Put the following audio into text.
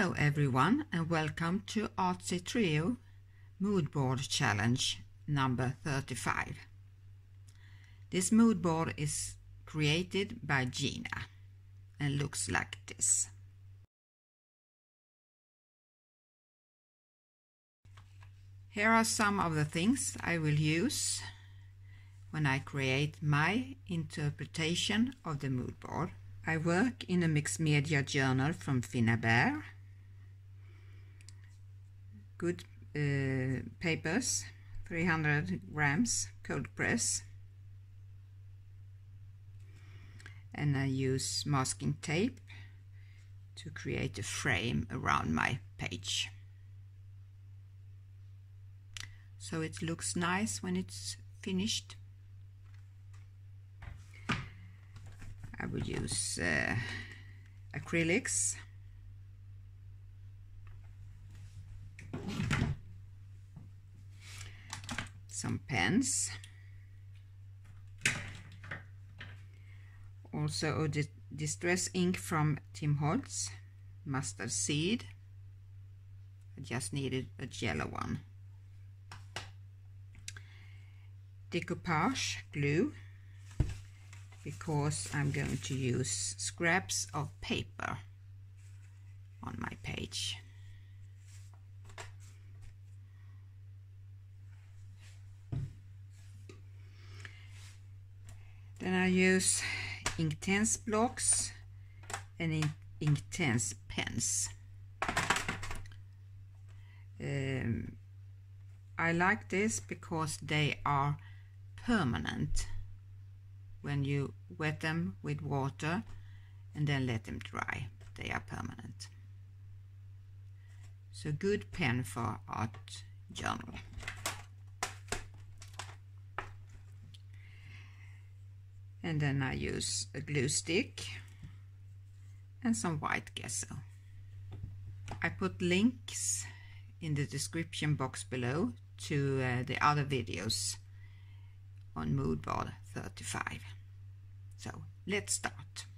Hello everyone and welcome to Artsy Trio Mood Board Challenge number 35. This mood board is created by Gina and looks like this. Here are some of the things I will use when I create my interpretation of the mood board. I work in a mixed media journal from Finnabair. Good papers, 300 grams cold press, and I use masking tape to create a frame around my page, so it looks nice when it's finished. I will use acrylics, some pens, also a distress ink from Tim Holtz, mustard seed. I just needed a yellow one. Decoupage glue, because I'm going to use scraps of paper on my page. Then I use Inktense blocks and Inktense pens. I like this because they are permanent. When you wet them with water and then let them dry, they are permanent. So good pen for art journal. And then I use a glue stick and some white gesso. I put links in the description box below to the other videos on Mood Board 35. So let's start.